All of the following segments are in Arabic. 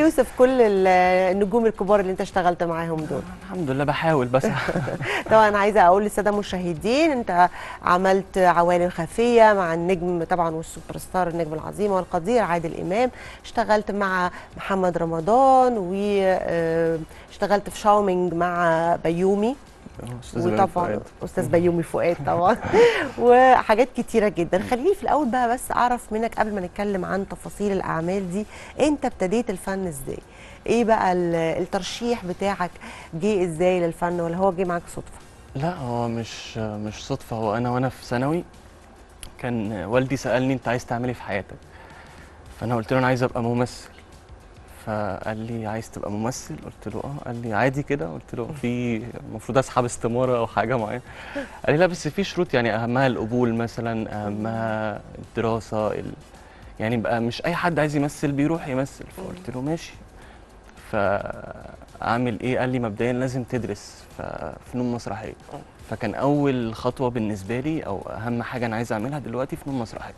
يوسف كل النجوم الكبار اللي انت اشتغلت معاهم دول؟ الحمد لله بحاول بس. طبعا انا عايزه اقول للساده المشاهدين، انت عملت عوالم خفيه مع النجم طبعا والسوبر ستار النجم العظيم والقدير عادل امام، اشتغلت مع محمد رمضان، واشتغلت في شاومينج مع بيومي، وطبعا استاذ بيومي فؤاد طبعا وحاجات كتيره جدا. خليني في الاول بقى بس اعرف منك قبل ما نتكلم عن تفاصيل الاعمال دي، انت ابتديت الفن ازاي؟ ايه بقى الترشيح بتاعك جه ازاي للفن، ولا هو جه معاك صدفه؟ لا هو مش صدفه، هو وانا في ثانوي كان والدي سالني انت عايز تعمل ايه في حياتك، فانا قلت له انا عايز ابقى ممثل. فقال لي عايز تبقى ممثل؟ قلت له اه. قال لي عادي كده؟ قلت له في المفروض اسحب استماره او حاجه معينه؟ قال لي لا بس في شروط، يعني اهمها القبول مثلا، اهمها الدراسه يعني بقى مش اي حد عايز يمثل بيروح يمثل. فقلت له ماشي، فاعمل ايه؟ قال لي مبدئيا لازم تدرس فنون مسرحيه. فكان اول خطوه بالنسبه لي او اهم حاجه انا عايز اعملها دلوقتي فنون مسرحيه.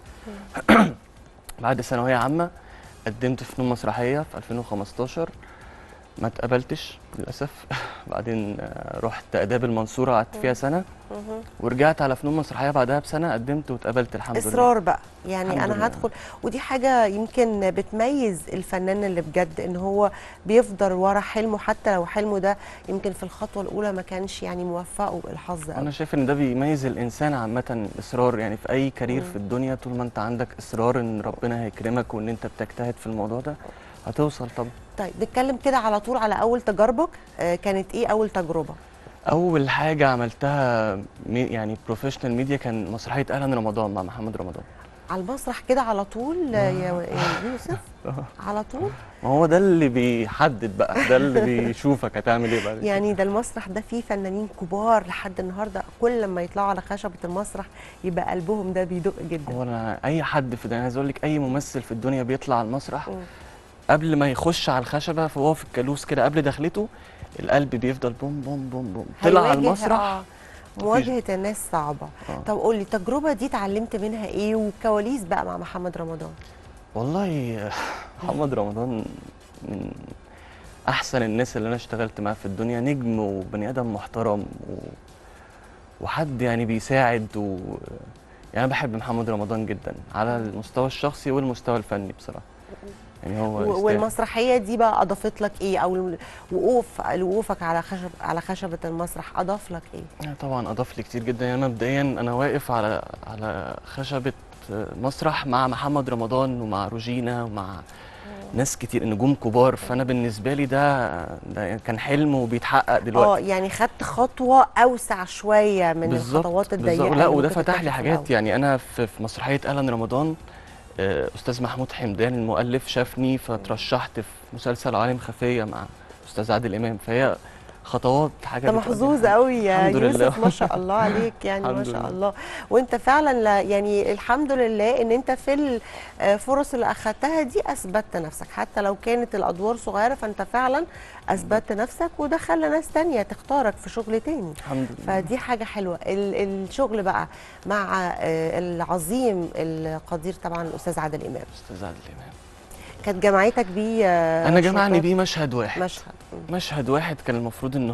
بعد ثانويه عامه قدمت فنون مسرحيه في 2015، ما اتقبلتش للاسف. بعدين رحت اداب المنصوره قعدت فيها سنه، ورجعت على فنون مسرحيه بعدها بسنه، قدمت واتقبلت الحمد لله. اصرار بقى يعني، انا هدخل، ودي حاجه يمكن بتميز الفنان اللي بجد ان هو بيفضل ورا حلمه، حتى لو حلمه ده يمكن في الخطوه الاولى ما كانش يعني موفقه الحظ قوي. انا شايف ان ده بيميز الانسان عامه، الاصرار يعني في اي كارير في الدنيا. طول ما انت عندك اصرار ان ربنا هيكرمك وان انت بتجتهد في الموضوع ده هتوصل طبعا. طيب نتكلم كده على طول على اول تجاربك، كانت ايه اول تجربه؟ اول حاجه عملتها يعني بروفيشنال ميديا كان مسرحيه اهلا رمضان مع محمد رمضان. على المسرح كده على طول يا يوسف؟ على طول؟ ما هو ده اللي بيحدد بقى، ده اللي بيشوفك هتعمل ايه بعد يعني ده المسرح ده فيه فنانين كبار لحد النهارده كل لما يطلعوا على خشبه المسرح يبقى قلبهم ده بيدق جدا. هو انا اي حد في الدنيا، عايز اقول لك اي ممثل في الدنيا بيطلع على المسرح قبل ما يخش على الخشبه فهو في الكالوس كده قبل دخلته القلب بيفضل بوم بوم بوم بوم. طلع على المسرح مواجهه الناس صعبه. طب قول لي التجربه دي اتعلمت منها ايه، والكواليس بقى مع محمد رمضان؟ والله محمد رمضان من احسن الناس اللي انا اشتغلت معاه في الدنيا، نجم وبني ادم محترم وحد يعني بيساعد يعني انا بحب محمد رمضان جدا على المستوى الشخصي والمستوى الفني بصراحه. يعني هو والمسرحيه دي بقى اضافت لك ايه، او وقوفك على خشبه المسرح اضاف لك ايه؟ طبعا اضاف لي كتير جدا. يعني مبدئيا انا واقف على خشبه مسرح مع محمد رمضان ومع روجينا ومع ناس كتير نجوم كبار، فانا بالنسبه لي ده كان حلم وبيتحقق دلوقتي. يعني خدت خطوه اوسع شويه من الخطوات الضيقه. لا وده فتح لي حاجات. يعني انا في مسرحيه اهلا رمضان استاذ محمود حمدان المؤلف شافني فترشحت في مسلسل عوالم خفيه مع استاذ عادل امام، فهي خطوات حاجه. انت محظوظ قوي يا يوسف، ما شاء الله عليك يعني ما شاء الله. وانت فعلا يعني الحمد لله ان انت في الفرص اللي اخذتها دي اثبتت نفسك، حتى لو كانت الادوار صغيره فانت فعلا اثبتت نفسك، وده خلى ناس تانية تختارك في شغل تاني. الحمد لله. فدي حاجه حلوه. الشغل بقى مع العظيم القدير طبعا الاستاذ عادل امام. استاذ عادل امام كانت جمعيتك بيه؟ انا جمعني بيه مشهد واحد. مشهد واحد كان المفروض ان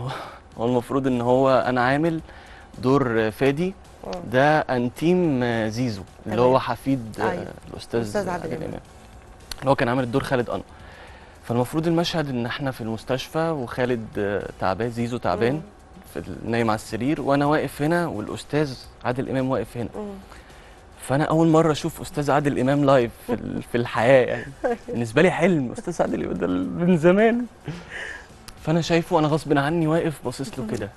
هو انا عامل دور فادي، ده انتيم زيزو اللي هو حفيد الاستاذ عادل امام، اللي هو كان عامل الدور خالد انور. فالمفروض المشهد ان احنا في المستشفى وخالد تعبان، زيزو تعبان نايم على السرير، وانا واقف هنا والاستاذ عادل امام واقف هنا. فانا اول مره اشوف استاذ عادل امام لايف في الحياه، يعني بالنسبه لي حلم استاذ عادل امام ده من زمان. فانا شايفه انا غصب عني واقف باصص له كده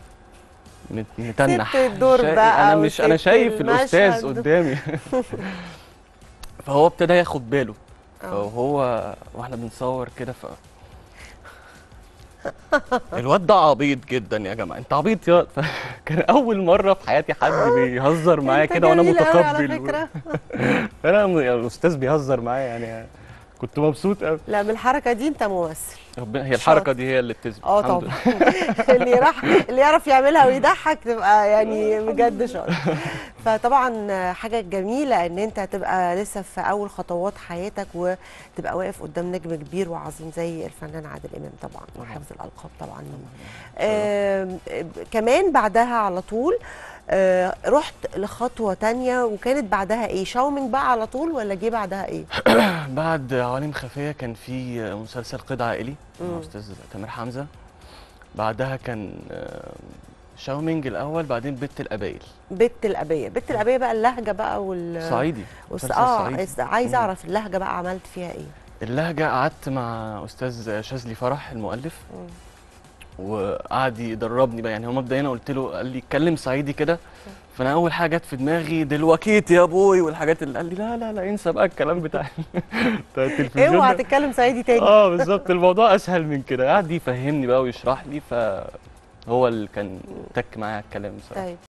متنح. سبت الدور بقى انا شايف الاستاذ قدامي. فهو ابتدى ياخد باله، واحنا بنصور كده الواد ده عبيط جدا يا جماعه، انت عبيط يا كان اول مره في حياتي حد بيهزر معايا كده وانا متقبل. انا الاستاذ بيهزر معايا يعني كنت مبسوط قوي. لا بالحركه دي انت ممثل. ربنا هي الحركه دي هي اللي بتثبت. طبعا. اللي يعرف يعملها ويضحك تبقى يعني بجد شاطر. فطبعا حاجه جميله ان انت تبقى لسه في اول خطوات حياتك وتبقى واقف قدام نجم كبير وعظيم زي الفنان عادل امام طبعا، وحفظ الالقاب طبعا. كمان بعدها على طول رحت لخطوه تانية، وكانت بعدها ايه؟ شاومينج بقى على طول ولا جه بعدها ايه؟ بعد عوالم خفيه كان في مسلسل قيد عائلي مع استاذ تامر حمزه. بعدها كان شاومينج الاول، بعدين بت القبايل. بت القبايل بقى اللهجه بقى صعيدي. عايز اعرف اللهجه بقى عملت فيها ايه؟ اللهجه قعدت مع استاذ شاذلي فرح المؤلف وقعد يدربني بقى. يعني هو مبدئيا قلت له، قال لي اتكلم صعيدي كده، فانا اول حاجه جت في دماغي دلوقتي يا ابوي والحاجات اللي قال لي لا لا لا انسى بقى الكلام بتاع التلفزيون. اوعى تتكلم صعيدي تاني. بالظبط، الموضوع اسهل من كده. قعد يفهمني بقى ويشرح لي، فهو اللي كان تك معايا الكلام بصراحه. طيب